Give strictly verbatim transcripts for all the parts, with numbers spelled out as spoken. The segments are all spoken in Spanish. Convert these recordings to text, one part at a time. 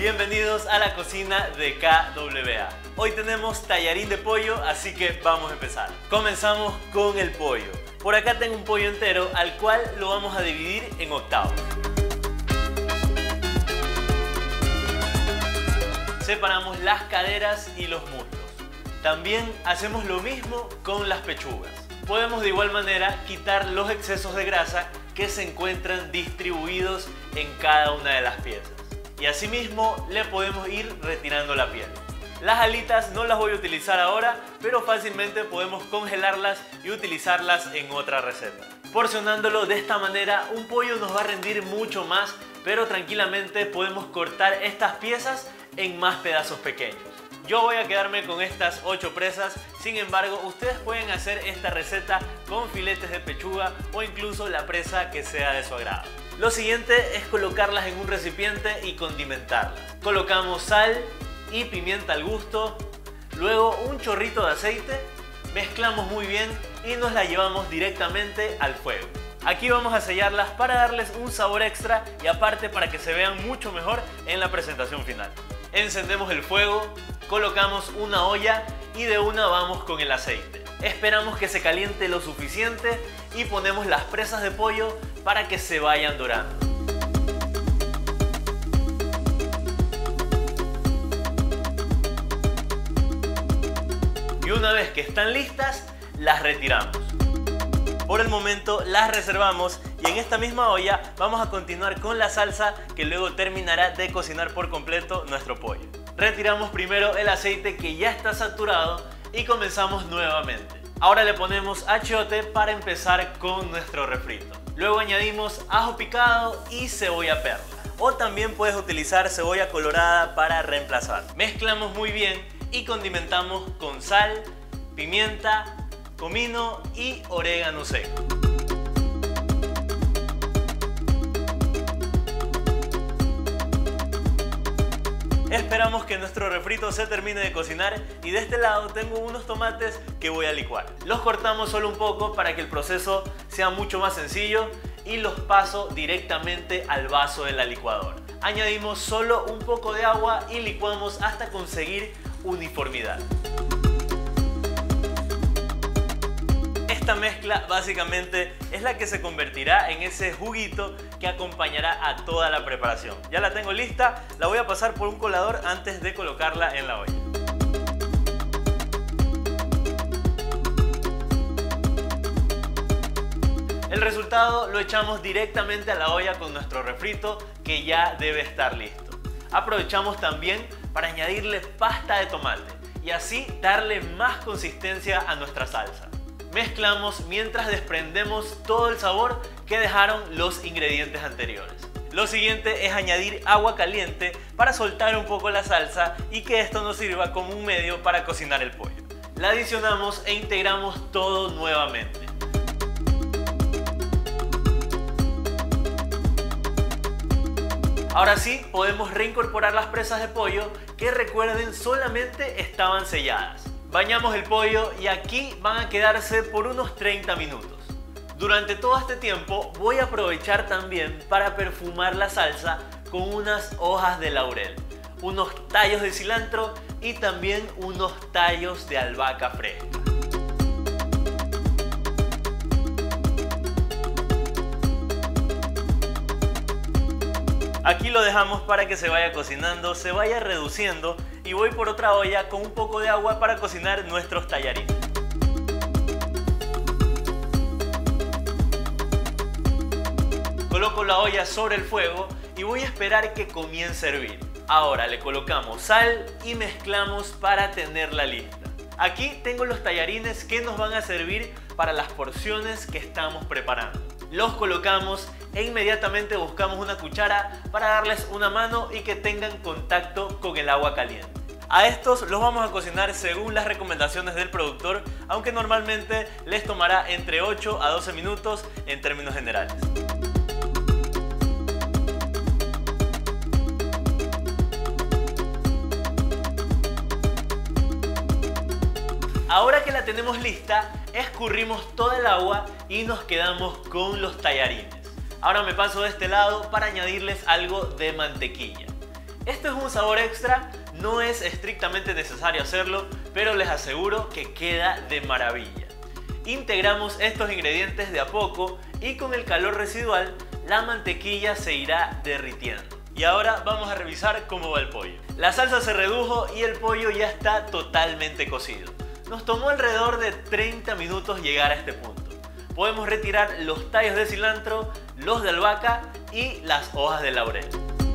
Bienvenidos a la cocina de K W A. Hoy tenemos tallarín de pollo, así que vamos a empezar. Comenzamos con el pollo. Por acá tengo un pollo entero al cual lo vamos a dividir en octavos. Separamos las caderas y los muslos. También hacemos lo mismo con las pechugas. Podemos de igual manera quitar los excesos de grasa que se encuentran distribuidos en cada una de las piezas. Y asimismo le podemos ir retirando la piel. Las alitas no las voy a utilizar ahora, pero fácilmente podemos congelarlas y utilizarlas en otra receta. Porcionándolo de esta manera, un pollo nos va a rendir mucho más, pero tranquilamente podemos cortar estas piezas en más pedazos pequeños. Yo voy a quedarme con estas ocho presas, sin embargo ustedes pueden hacer esta receta con filetes de pechuga o incluso la presa que sea de su agrado. Lo siguiente es colocarlas en un recipiente y condimentarlas. Colocamos sal y pimienta al gusto, luego un chorrito de aceite, mezclamos muy bien y nos la llevamos directamente al fuego. Aquí vamos a sellarlas para darles un sabor extra y aparte para que se vean mucho mejor en la presentación final. Encendemos el fuego, colocamos una olla y de una vamos con el aceite. Esperamos que se caliente lo suficiente y ponemos las presas de pollo para que se vayan dorando. Y una vez que están listas, las retiramos. Por el momento las reservamos y en esta misma olla vamos a continuar con la salsa que luego terminará de cocinar por completo nuestro pollo. Retiramos primero el aceite que ya está saturado y comenzamos nuevamente. Ahora le ponemos achiote para empezar con nuestro refrito. Luego añadimos ajo picado y cebolla perla. O también puedes utilizar cebolla colorada para reemplazar. Mezclamos muy bien y condimentamos con sal, pimienta, comino y orégano seco. Esperamos que nuestro refrito se termine de cocinar y de este lado tengo unos tomates que voy a licuar. Los cortamos solo un poco para que el proceso sea mucho más sencillo y los paso directamente al vaso de la licuadora. Añadimos solo un poco de agua y licuamos hasta conseguir uniformidad. Esta mezcla básicamente es la que se convertirá en ese juguito que acompañará a toda la preparación. Ya la tengo lista, la voy a pasar por un colador antes de colocarla en la olla. El resultado lo echamos directamente a la olla con nuestro refrito que ya debe estar listo. Aprovechamos también para añadirle pasta de tomate y así darle más consistencia a nuestra salsa. Mezclamos mientras desprendemos todo el sabor que dejaron los ingredientes anteriores. Lo siguiente es añadir agua caliente para soltar un poco la salsa y que esto nos sirva como un medio para cocinar el pollo. La adicionamos e integramos todo nuevamente. Ahora sí, podemos reincorporar las presas de pollo que recuerden solamente estaban selladas. Bañamos el pollo y aquí van a quedarse por unos treinta minutos. Durante todo este tiempo voy a aprovechar también para perfumar la salsa con unas hojas de laurel, unos tallos de cilantro y también unos tallos de albahaca fresca. Aquí lo dejamos para que se vaya cocinando, se vaya reduciendo y voy por otra olla con un poco de agua para cocinar nuestros tallarines. Coloco la olla sobre el fuego y voy a esperar que comience a hervir. Ahora le colocamos sal y mezclamos para tenerla lista. Aquí tengo los tallarines que nos van a servir para las porciones que estamos preparando. Los colocamos e inmediatamente buscamos una cuchara para darles una mano y que tengan contacto con el agua caliente. A estos los vamos a cocinar según las recomendaciones del productor, aunque normalmente les tomará entre ocho a doce minutos en términos generales. Ahora que la tenemos lista, escurrimos toda el agua y nos quedamos con los tallarines. Ahora me paso de este lado para añadirles algo de mantequilla. Esto es un sabor extra, no es estrictamente necesario hacerlo, pero les aseguro que queda de maravilla. Integramos estos ingredientes de a poco y con el calor residual la mantequilla se irá derritiendo. Y ahora vamos a revisar cómo va el pollo. La salsa se redujo y el pollo ya está totalmente cocido. Nos tomó alrededor de treinta minutos llegar a este punto. Podemos retirar los tallos de cilantro, los de albahaca y las hojas de laurel.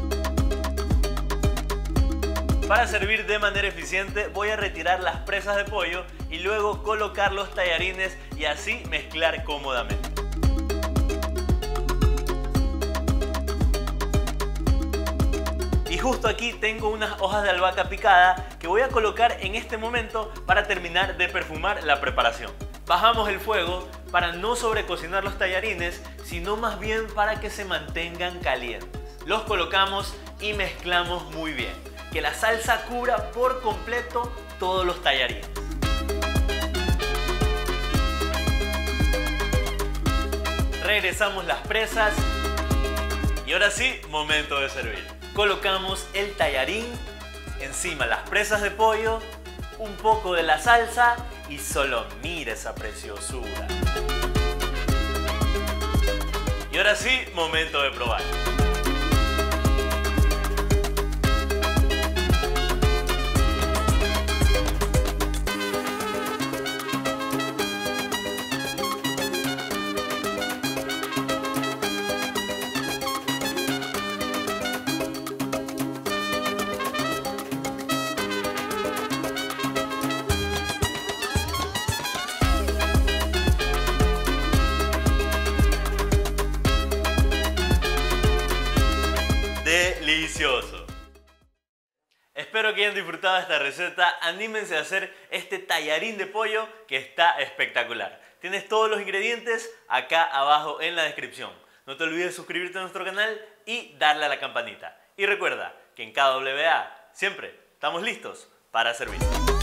Para servir de manera eficiente voy a retirar las presas de pollo y luego colocar los tallarines y así mezclar cómodamente. Y justo aquí tengo unas hojas de albahaca picada que voy a colocar en este momento para terminar de perfumar la preparación. Bajamos el fuego para no sobrecocinar los tallarines, sino más bien para que se mantengan calientes. Los colocamos y mezclamos muy bien, que la salsa cubra por completo todos los tallarines. Regresamos las presas y ahora sí, momento de servir. Colocamos el tallarín, encima las presas de pollo, un poco de la salsa y solo mira esa preciosura. Y ahora sí, momento de probar. Delicioso. Espero que hayan disfrutado de esta receta. Anímense a hacer este tallarín de pollo que está espectacular. Tienes todos los ingredientes acá abajo en la descripción. No te olvides de suscribirte a nuestro canal y darle a la campanita. Y recuerda que en K W A siempre estamos listos para servir.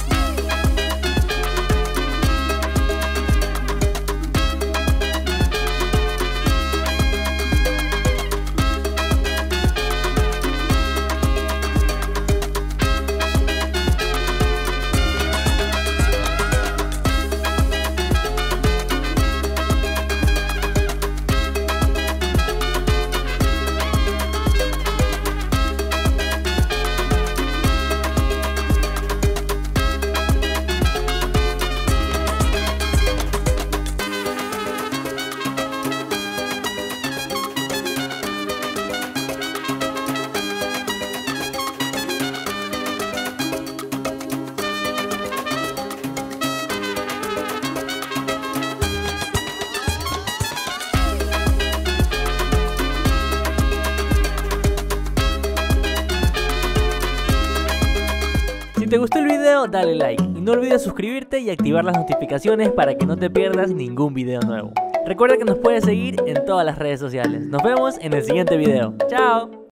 Si te gustó el video, dale like y no olvides suscribirte y activar las notificaciones para que no te pierdas ningún video nuevo. Recuerda que nos puedes seguir en todas las redes sociales. Nos vemos en el siguiente video. ¡Chao!